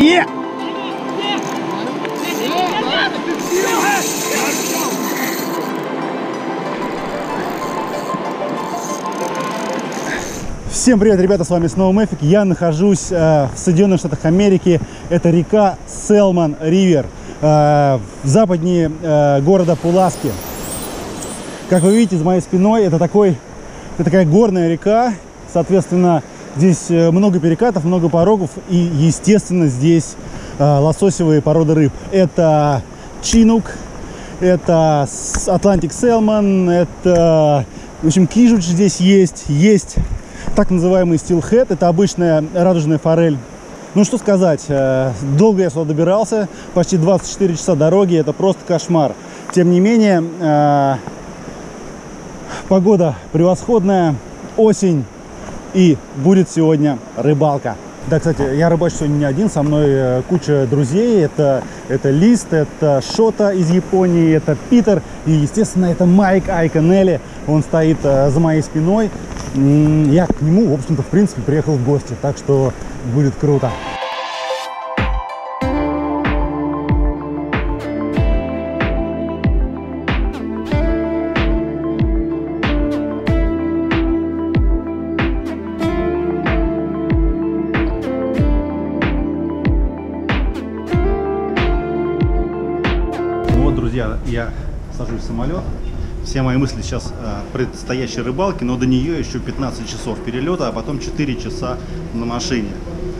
Yeah! Всем привет, ребята, с вами снова Мэфик. Я нахожусь в Соединенных Штатах Америки. Это река Селмон Ривер, западнее города Пуласки. Как вы видите, за моей спиной это такая горная река. Соответственно, здесь много перекатов, много порогов и, естественно, здесь лососевые породы рыб. Это чинук, это Atlantic Salmon, это, в общем, кижуч здесь есть так называемый steelhead, это обычная радужная форель. Ну что сказать, долго я сюда добирался, почти 24 часа дороги, это просто кошмар. Тем не менее, погода превосходная, осень, и будет сегодня рыбалка. Да, кстати, я рыбачу сегодня не один, со мной куча друзей. Это Лист, это Шота из Японии, это Питер и, естественно, это Майк Айконелли. Он стоит за моей спиной. Я к нему, в общем-то, в принципе, приехал в гости, так что будет круто. Я сажусь в самолет. Все мои мысли сейчас о предстоящей рыбалке, но до нее еще 15 часов перелета, а потом 4 часа на машине.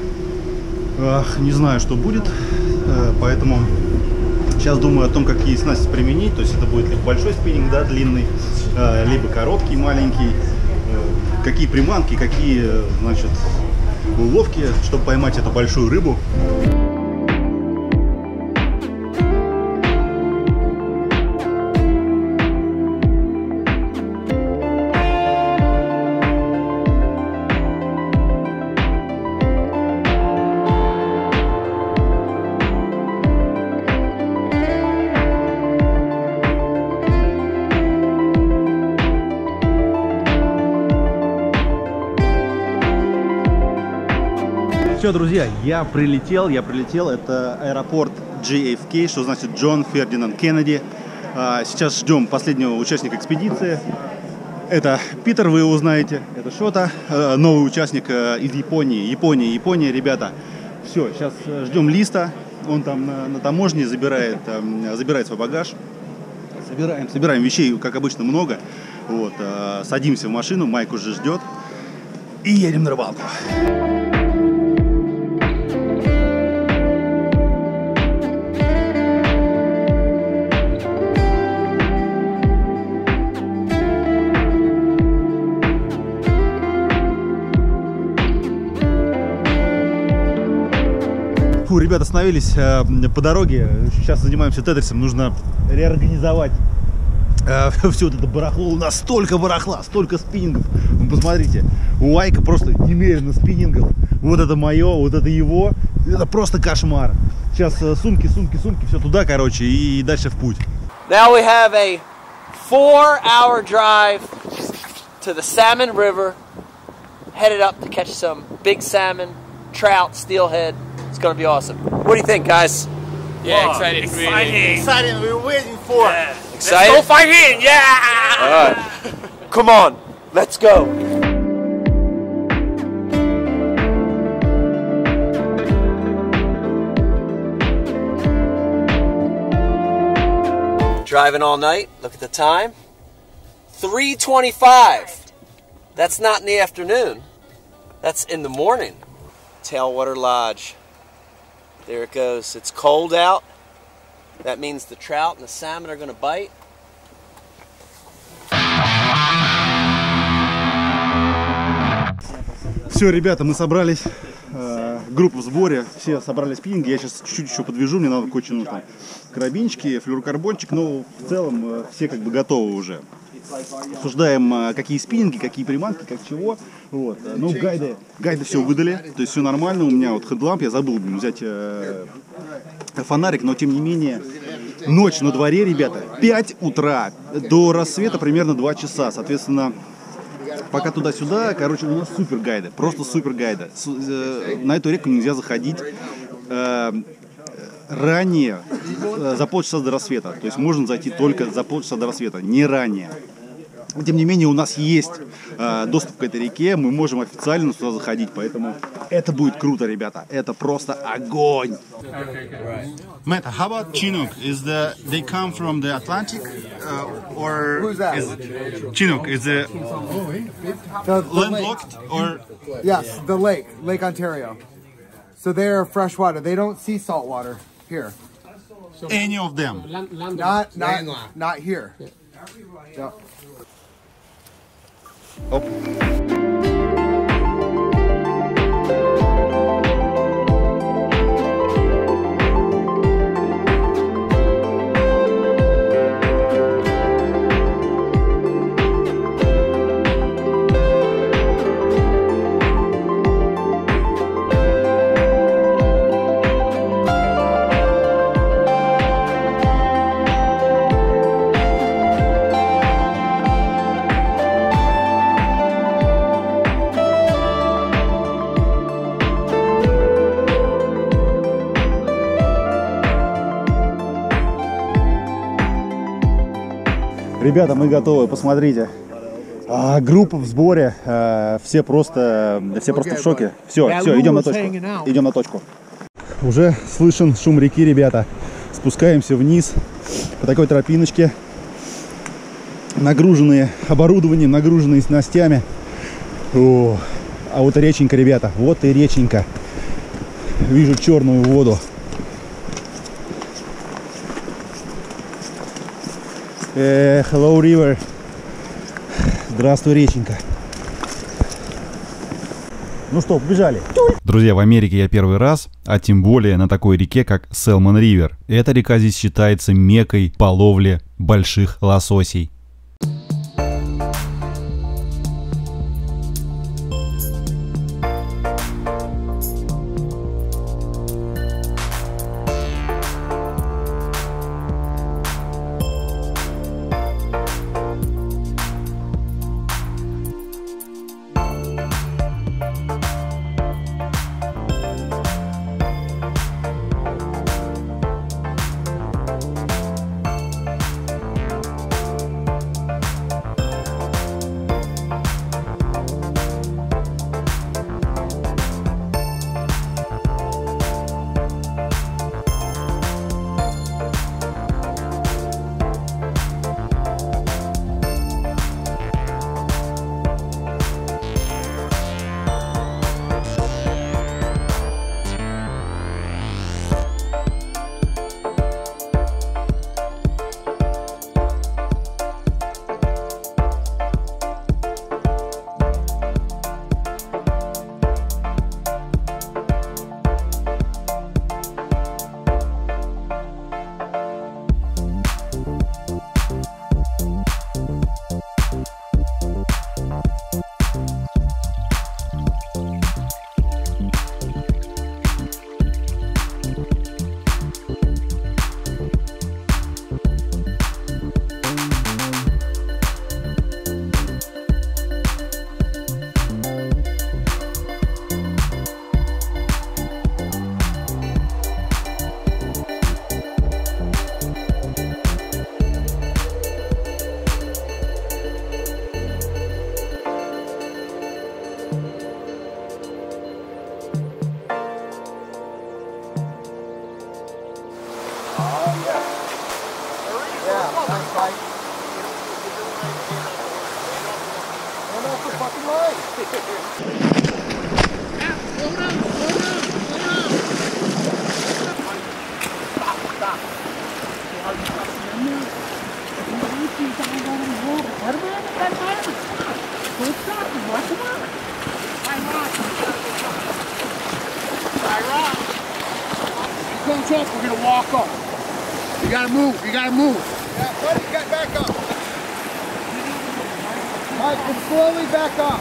Не знаю, что будет, поэтому сейчас думаю о том, какие снасти применить. То есть это будет либо большой спиннинг, да, длинный, либо короткий, маленький. Какие приманки, какие, значит, уловки, чтобы поймать эту большую рыбу. Все, друзья, я прилетел. Это аэропорт JFK, что значит Джон Фердинанд Кеннеди. Сейчас ждем последнего участника экспедиции. Это Питер, вы его знаете. Это Шота, новый участник из Японии. Япония, ребята. Все, сейчас ждем Листа. Он там на таможне забирает свой багаж. Собираем вещей, как обычно, много. Вот, садимся в машину, Майк уже ждет. И едем на рыбалку. Фу, ребята, остановились по дороге. Сейчас занимаемся тетрисом. Нужно реорганизовать все вот это барахло. У нас столько барахла, столько спиннингов. Вы посмотрите, у Айка просто немерено спиннингов. Вот это мое, вот это его. Это просто кошмар. Сейчас сумки, все туда, короче, и дальше в путь. Now we have a 4-hour drive to the Salmon River, headed up to catch some big salmon, trout, steelhead. It's gonna be awesome. What do you think, guys? Yeah, excited. Exciting. We're waiting for it. Yeah. Excited? Let's go fight in, yeah! All right. Come on, let's go. Driving all night. Look at the time. 3:25. That's not in the afternoon. That's in the morning. Tailwater Lodge. There it goes. It's cold out. That means the trout and the salmon are going to bite. Все, ребята, мы собрались. Группа в сборе. Все собрали спиннинги. Я сейчас чуть-чуть еще подвяжу. Мне надо кое-что, там карабинчики, флюорокарбончик. Но в целом все как бы готовы уже. Обсуждаем, какие спиннинги, какие приманки, как чего. Вот. Ну, гайды все выдали, то есть все нормально. У меня вот хедламп, я забыл взять фонарик, но тем не менее ночь на дворе, ребята, 5 утра, до рассвета примерно 2 часа, соответственно, пока туда-сюда, короче, у нас супер гайды, просто супер гайды. На эту реку нельзя заходить ранее, за полчаса до рассвета. То есть можно зайти только за полчаса до рассвета, не ранее. Тем не менее, у нас есть доступ к этой реке, мы можем официально сюда заходить, поэтому это будет круто, ребята. Это просто огонь! Matt, how about Chinook? They come from the Atlantic, or Who's that? Chinook? Is it The landlocked or? Yes, the Lake Ontario. So they're freshwater. They don't see salt water here. Any of them? Not here. Yeah. Оп. Ребята, мы готовы, посмотрите. Группа в сборе, все просто в шоке. Все, идем на точку. Идем на точку. Уже слышен шум реки, ребята. Спускаемся вниз по такой тропиночке. Нагруженные оборудованием, нагруженные снастями. А вот и реченька, ребята. Вот и реченька. Вижу черную воду. Hello, river. Здравствуй, реченька. Ну что, побежали. Друзья, в Америке я первый раз, а тем более на такой реке, как Salmon River. Эта река здесь считается меккой по ловле больших лососей. We're gonna walk up. You gotta move. You gotta move. Yeah, buddy, get back up. Mike, just slowly back up.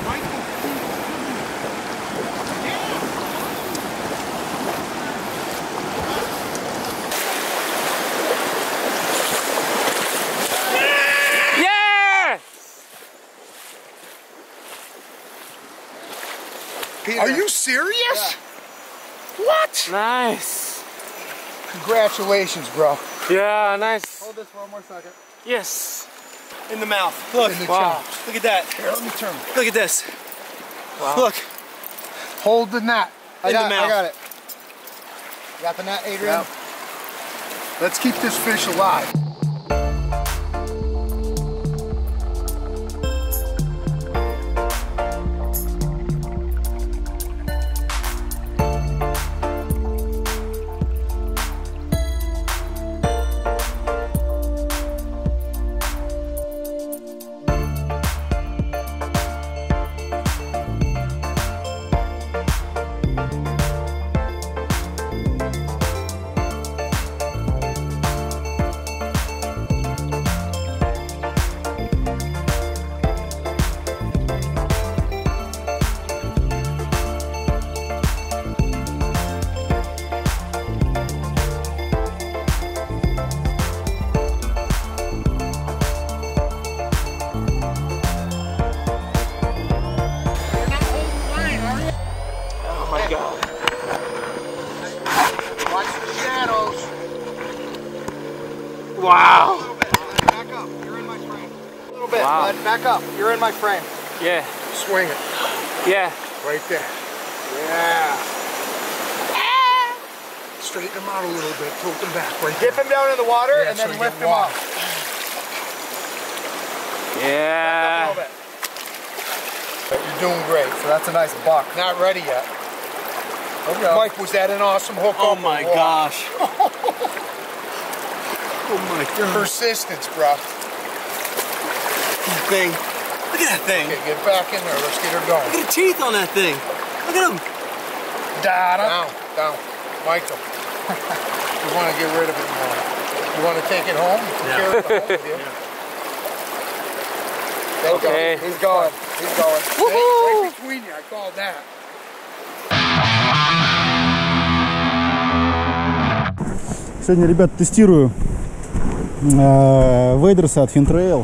Are you serious? What? Nice. Congratulations, bro. Yeah, nice. Hold this for one more second. Yes. In the mouth. Look. In the Wow. chops. Look at that. Here, let me turn. Look at this. Wow. Look. Hold the net. I In the got mouth. it. You got the net, Adrian? Let's keep this fish alive. Watch the shadows. Wow. Back up. You're in my frame. A little bit, Wow. bud. Back up. You're in my frame. Yeah. Swing it. Yeah. Right there. Yeah. Straighten them out a little bit. Tilt them back. Right there. Dip him down in the water Yeah, and then so he lift can him walk. up. A Yeah. little bit. You're doing great. So that's a nice buck. Not ready yet. Okay. Mike, was that an awesome hook? Oh up or my what? gosh. Oh my god. Persistence, bro. Thing. Look at that thing. Okay, get back in there. Let's get her Look going. at the teeth on that thing. Look at them. Down. Michael. You want to get rid of it now. You want to take it home? Yeah. Carry it home with you? There you go. Okay. He's going. He's going. Woohoo! Right between you. I called that. Сегодня, ребят, тестирую вейдерсы от Fintrail.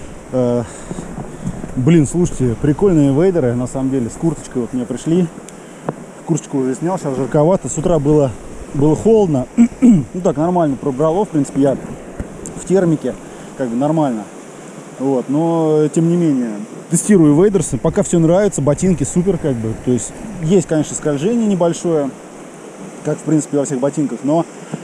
Блин, слушайте, прикольные вейдеры, на самом деле, с курточкой вот мне пришли. Курточку уже снял, сейчас жарковато. С утра было холодно. Ну так, нормально пробрало, в принципе, я в термике, как бы нормально. Вот, но, тем не менее, тестирую вейдерсы. Пока все нравится, ботинки супер, как бы. То есть, есть, конечно, скольжение небольшое, как, в принципе, во всех ботинках, но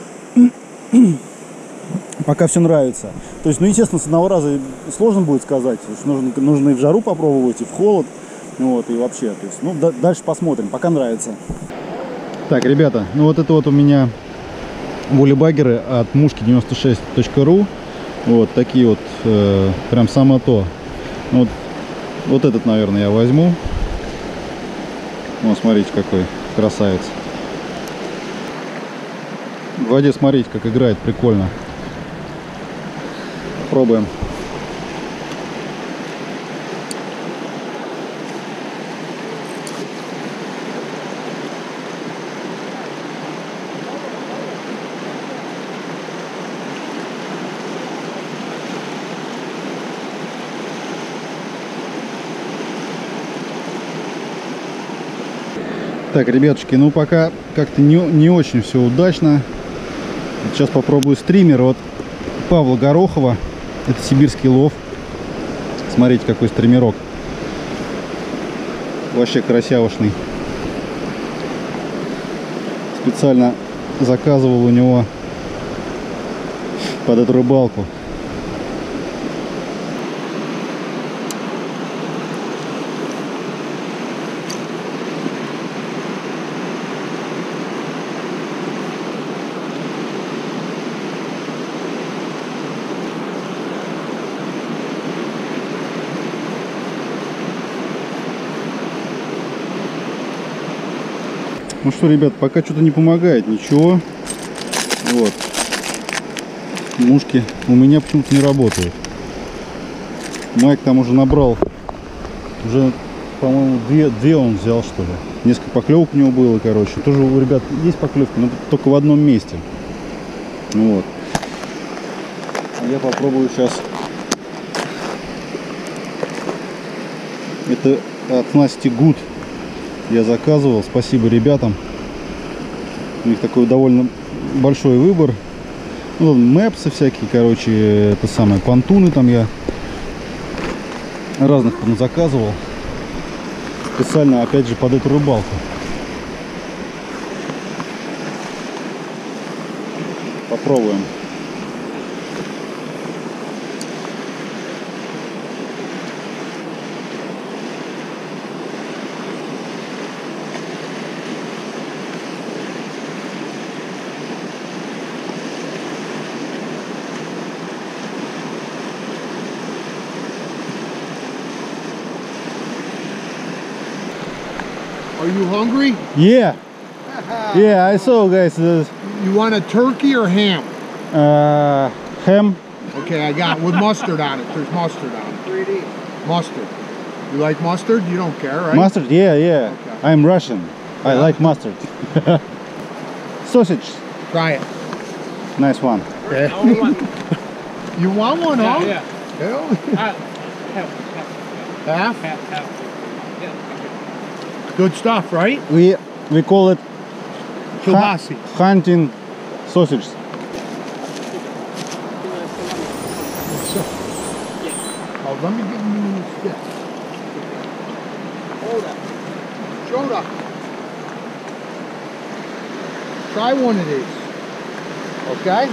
пока все нравится. То есть, ну, естественно, с одного раза сложно будет сказать. Нужно и в жару попробовать, и в холод. Вот, и вообще, то есть, ну, дальше посмотрим, пока нравится. Так, ребята, ну вот это вот у меня вулибагеры от mushki96.ru. Вот такие вот, прям само то. Вот этот, наверное, я возьму. Вот, смотрите, какой красавец. В воде смотрите, как играет, прикольно. Пробуем. Так, ребятушки, ну пока как-то не очень все удачно. Сейчас попробую стример от Павла Горохова. Это сибирский лов. Смотрите, какой стримерок. Вообще красявошный. Специально заказывал у него под эту рыбалку. Ну что, ребят, пока что-то не помогает, ничего. Вот. Мушки у меня почему-то не работают. Майк там уже набрал. Уже, по-моему, две он взял, что ли. Несколько поклевок у него было, короче. Тоже у ребят есть поклевки, но только в одном месте. Вот. Я попробую сейчас. Это от Насти Гуд. Я заказывал, спасибо ребятам. У них такой довольно большой выбор. Ну, мэпсы всякие, короче, это самое, понтуны там я разных заказывал. Специально, опять же, под эту рыбалку. Попробуем. Are you hungry? Yeah. Yeah, I saw, guys. You want a turkey or ham? Ham. Okay, I got with mustard on it. There's mustard on it. 3D. Mustard. You like mustard? You don't care, right? Mustard? Yeah, yeah. Okay. I'm Russian. I like mustard. Sausage. Try it. Nice one. You want one, huh? Yeah. Hell. Half? Good stuff, right? We call it Kielbasi. hunting sausage. Oh, let me give you a stick. Hold up. Showed up. Try one of these. Okay?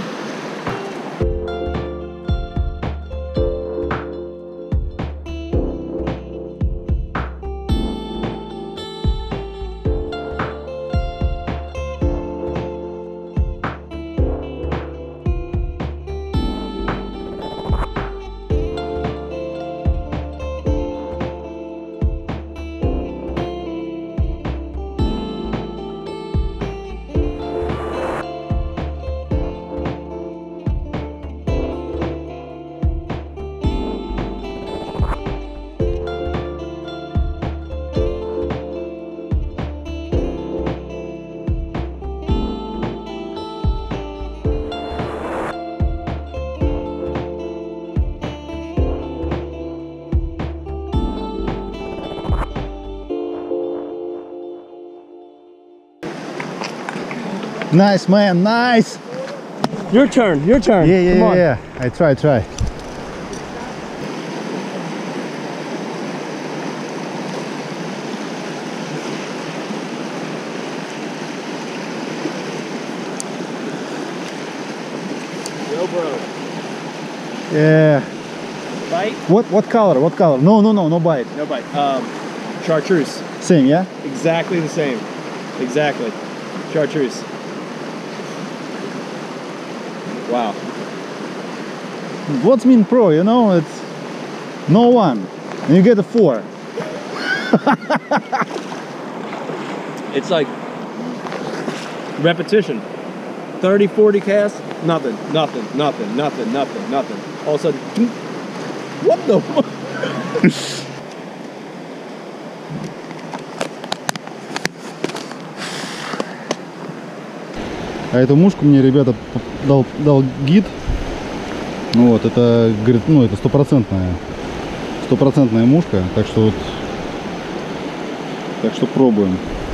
Nice, man. Nice. Your turn. Your turn. Yeah, Come on. yeah. I try. Yo, bro. Yeah. Bite? What color? What color? No bite. No bite. Chartreuse. Same, yeah? Exactly the same. Exactly. Chartreuse. Wow. What's mean pro, you know? It's no one. And you get a 4. It's like repetition. 30, 40 casts, nothing. All of a sudden, what the fuck? А эту мушку мне, ребята, дал гид. Вот, это, говорит, ну, это стопроцентная мушка. Так что вот, пробуем.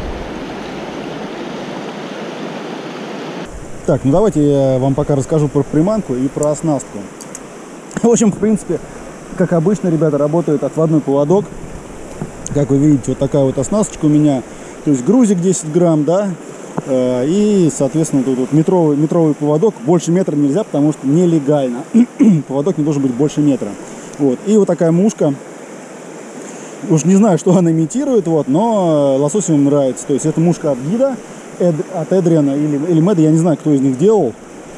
Так, ну давайте я вам пока расскажу про приманку и про оснастку. В общем, в принципе, как обычно, ребята, работает отводной поводок. Как вы видите, вот такая вот оснасточка у меня. То есть грузик 10 грамм, да. И, соответственно, тут вот метровый поводок. Больше метра нельзя, потому что нелегально. Поводок не должен быть больше метра. Вот. И вот такая мушка. Уж не знаю, что она имитирует, вот, но лососям нравится. То есть это мушка от гида, от Эдриана или Мэда, я не знаю, кто из них делал.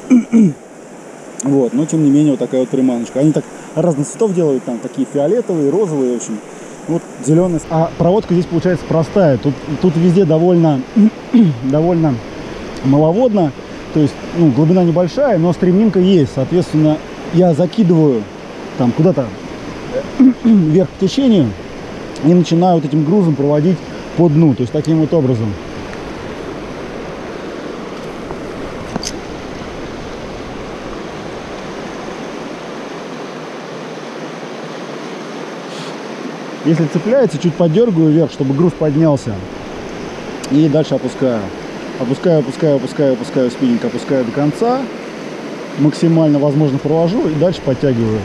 Вот, но тем не менее вот такая вот приманочка. Они так разных цветов делают, там такие фиолетовые, розовые, в общем. Вот зеленый. А проводка здесь получается простая. Тут везде довольно маловодно. То есть, ну, глубина небольшая, но стремнинка есть. Соответственно, я закидываю там куда-то вверх по течению и начинаю вот этим грузом проводить по дну. То есть таким вот образом. Если цепляется, чуть подергаю вверх, чтобы груз поднялся. И дальше опускаю. Опускаю, опускаю, опускаю, опускаю спиннинг, опускаю до конца. Максимально возможно провожу и дальше подтягиваю.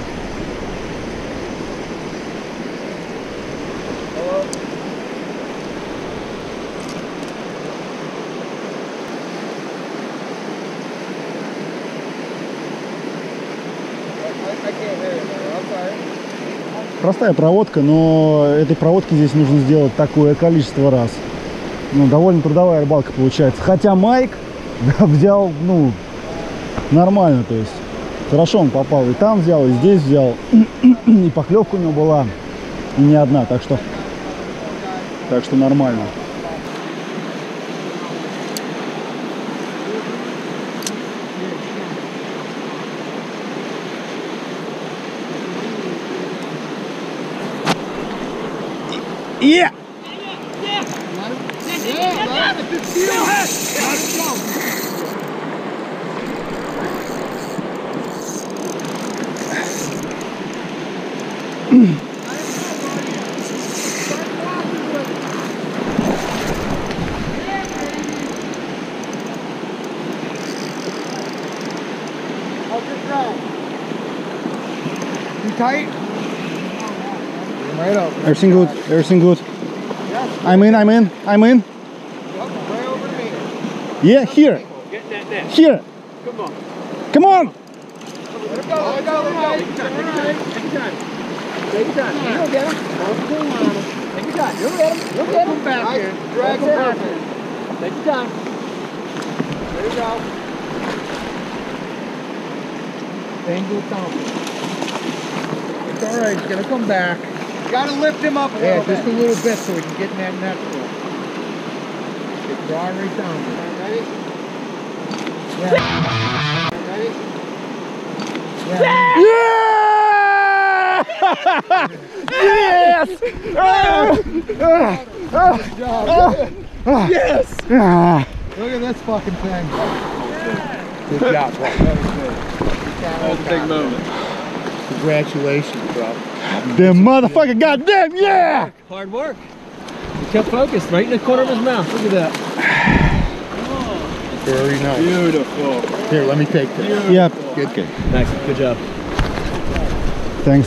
Простая проводка, но этой проводки здесь нужно сделать такое количество раз. Ну, довольно трудовая рыбалка получается. Хотя Майк взял, ну, нормально, то есть хорошо он попал. И там взял, и здесь взял. И поклевка у него была, и не одна, так что нормально. Yeah! You tight? Right up. Everything good, everything good. I'm in. Way over to me. Yeah, here. Get that net. Here. Come on. Come on. Let it go, let it go, let it go. Take your time. Take your time. You'll get him. Take your time. You'll get him. You'll get him back here. Drag him back here. Take your time. There you go. Angle down. It's all right. He's gonna come back. You gotta lift him up a little bit. Just a little bit so we can get in that net for him. Draw right down. Ready? Yeah. Ready? Yeah! Yes! Yes! Look at this fucking thing. Good job, bro. That was good. That was a big moment. Congratulations, bro. The motherfucker, goddamn, yeah! Hard work. He kept focused right in the corner of his mouth. Look at that. Very nice. Beautiful. Here, let me take this. Yep. Good. Nice. Good job. Thanks.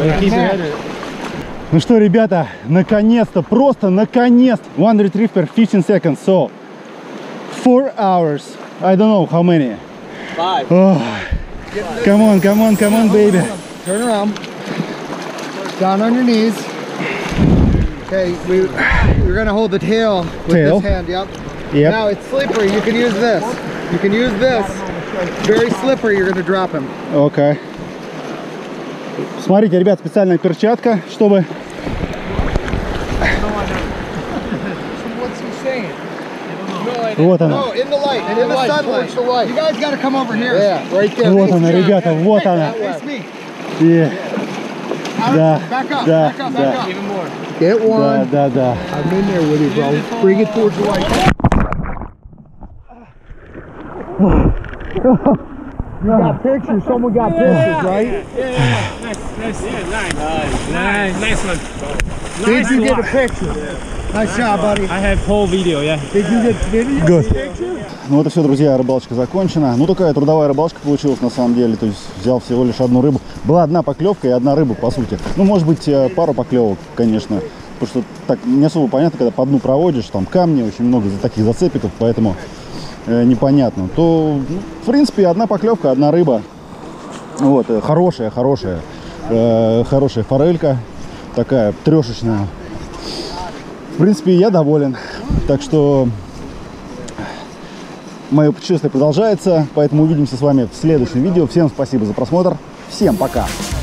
Ну что, ребята, наконец-то, просто наконец. One retrieve per 15 seconds, so 4 hours. I don't know how many. 5. Oh. Come on, come on, come on, baby. Turn around. Down on your knees. Okay, we're gonna hold the tail with Tail. this hand, yep. Yep. Now it's slippery, you can use this. You can use this. Very slippery, you're gonna drop him. Окей. Смотрите, ребят, специальная перчатка, чтобы... What's he saying? Вот она. No, in the light, in the sunlight. You guys gotta come over here. Yeah, right there. Вот она, ребята, вот она. Face me. Yeah. Да, Back up, да, back up, да. back up. Even more. Get Да, one. да, да. I'm in there with you, bro. Bring it towards the light. You got pictures. Someone got pictures, right? Yeah. Nice. Nice one. Did you get a picture? Nice job, buddy. I have whole video, yeah. Did you get video? Good. Ну вот и все, друзья, рыбалочка закончена. Ну такая трудовая рыбалочка получилась на самом деле. То есть взял всего лишь одну рыбу. Была одна поклевка и одна рыба, по сути. Ну, может быть, пару поклевок, конечно. Потому что так не особо понятно, когда по дну проводишь, там камни, очень много таких зацепиков, поэтому непонятно. То, ну, в принципе, одна поклевка, одна рыба. Вот, хорошая форелька. Такая трешечная. В принципе, я доволен. Так что мое путешествие продолжается. Поэтому увидимся с вами в следующем видео. Всем спасибо за просмотр. Всем пока.